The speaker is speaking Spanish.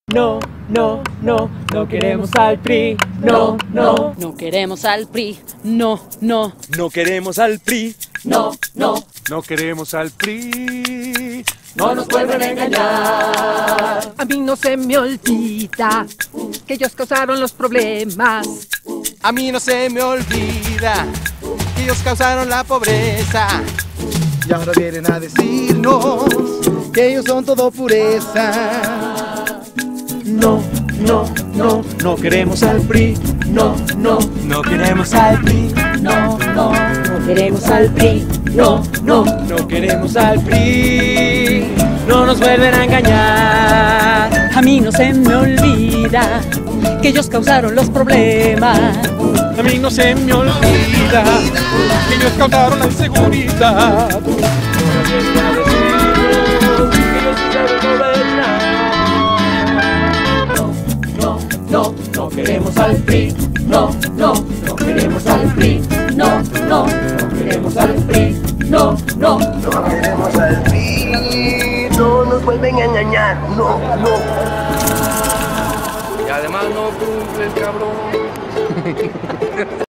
No, no, no, no queremos al PRI. No, no, No queremos al PRI, no, no. No queremos al PRI. no, no, No queremos al PRI. no nos vuelven a engañar. A mí no se me olvida que ellos causaron los problemas. A mí no se me olvida que ellos causaron la pobreza. Y ahora vienen a decirnos que ellos son todo pureza. No, no, no, no queremos al PRI. No, no, No queremos al PRI. no, no, no queremos al PRI. No, no, No queremos al PRI. no nos vuelven a engañar. A mí no se me olvida que ellos causaron los problemas. A mí no se me olvida que ellos causaron la inseguridad. No, no queremos al PRI. No, no, no queremos al PRI. No, no, no queremos al PRI. No, no, No queremos al PRI, no nos vuelven a engañar, no, no. Y además no cumple el cabrón.